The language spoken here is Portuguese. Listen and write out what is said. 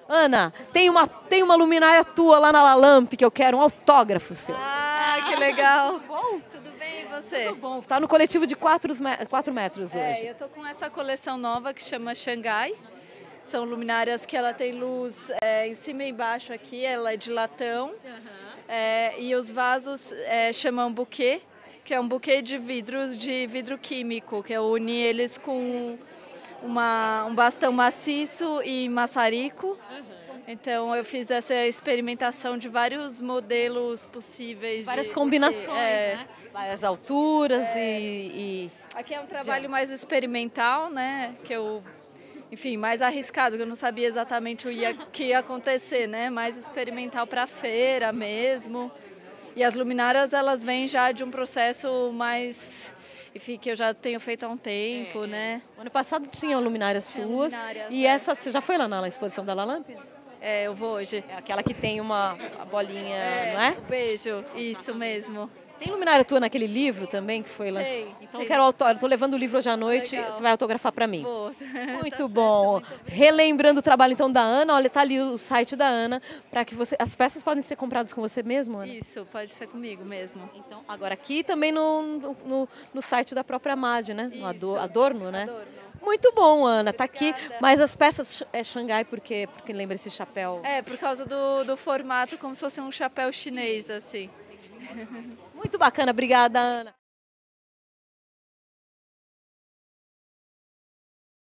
Ana, tem uma luminária tua lá na Lalamp que eu quero um autógrafo seu. Ah, que legal. Tudo bom? Tudo bem, e você? Tudo bom. Tá no coletivo de 4 metros hoje. Eu tô com essa coleção nova que chama Xangai. São luminárias que ela tem luz em cima e embaixo aqui, ela é de latão. E os vasos chamam buquê, que é um buquê de vidro químico, que eu uni eles com um bastão maciço e maçarico. Então eu fiz essa experimentação de vários modelos possíveis. Várias combinações, né? Várias alturas e... Aqui é um trabalho mais experimental, né? Enfim, mais arriscado, que eu não sabia exatamente que ia acontecer, né? Mais experimental para feira mesmo. E as luminárias, elas vêm já de um processo mais... Enfim, que eu já tenho feito há um tempo, né? Ano passado tinha luminárias suas. E essa, você já foi lá na exposição da Lalamp? Eu vou hoje. É aquela que tem a bolinha, não é? Beijo, isso mesmo. Tem luminária tua naquele livro também que foi lançado? Tem. Então eu quero autógrafo. Estou levando o livro hoje à noite, Legal. você vai autografar para mim. Vou. Muito bom. Relembrando o trabalho então da Ana, olha, tá ali o site da Ana, para que as peças podem ser compradas com você mesmo, Ana? Isso, pode ser comigo mesmo. Então, agora aqui também no site da própria MAD, né? No Isso. Adorno, né? Adorno. Muito bom, Ana. Tá aqui, Obrigada. mas as peças é Xangai porque lembra esse chapéu. Por causa do formato, como se fosse um chapéu chinês, assim. Muito bacana. Obrigada, Ana.